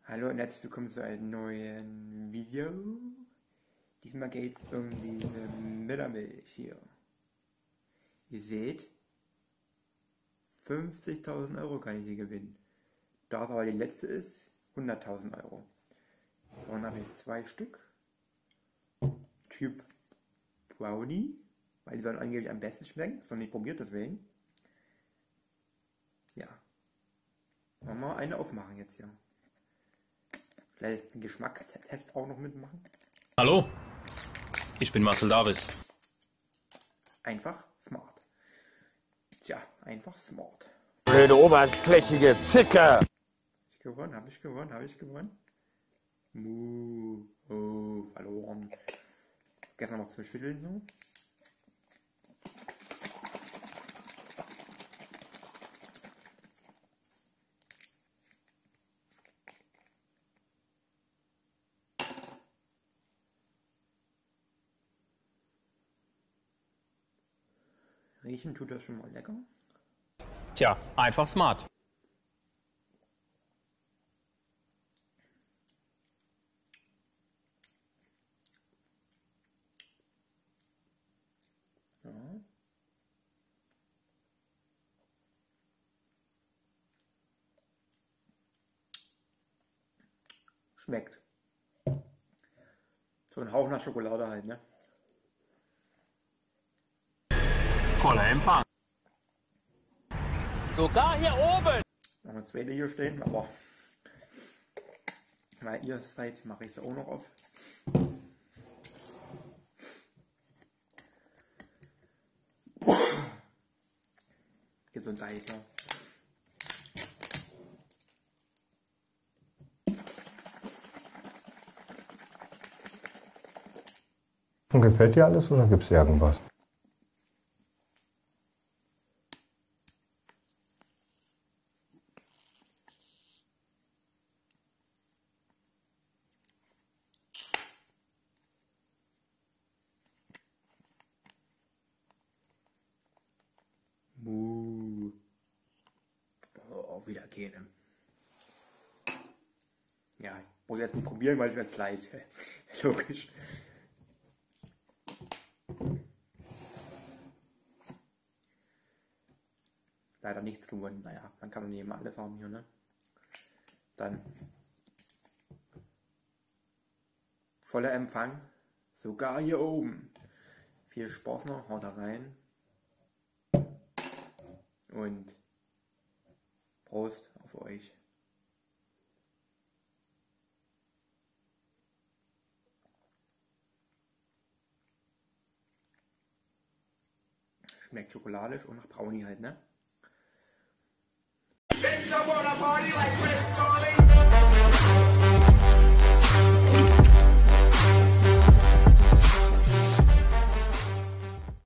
Hallo und herzlich willkommen zu einem neuen Video. Diesmal geht es um diese Müllermilch hier. Ihr seht, 50.000 Euro kann ich hier gewinnen. Da es aber die letzte ist, 100.000 Euro. Dann habe ich 2 Stück. Typ Brownie, weil die sollen angeblich am besten schmecken. Das noch nicht probiert, deswegen. Ja. Wollen wir mal eine aufmachen jetzt hier. Vielleicht einen Geschmackstest auch noch mitmachen. Hallo, ich bin Marcel Davis. Einfach smart. Tja, einfach smart. Blöde oberflächige Zicke! Habe ich gewonnen? Verloren. Gestern noch zu schütteln so. Riechen tut das schon mal lecker. Tja, einfach smart. Ja. Schmeckt. So ein Hauch nach Schokolade halt, ne? Voller Empfang. Sogar hier oben. Noch eine zweite hier stehen, aber weil ihr es seid, mache ich es auch noch auf. Gesundheit, ja. Und gefällt dir alles oder gibt es irgendwas? Auch wieder keine. Ja, ich muss jetzt nicht probieren, weil ich werde gleich. Logisch. Leider nichts gewonnen. Naja, man kann nicht immer alles haben hier, ne? Dann voller Empfang. Sogar hier oben. Viel Spaß noch, haut da rein. Und Prost auf euch. Schmeckt schokoladisch und nach Brownie halt, ne?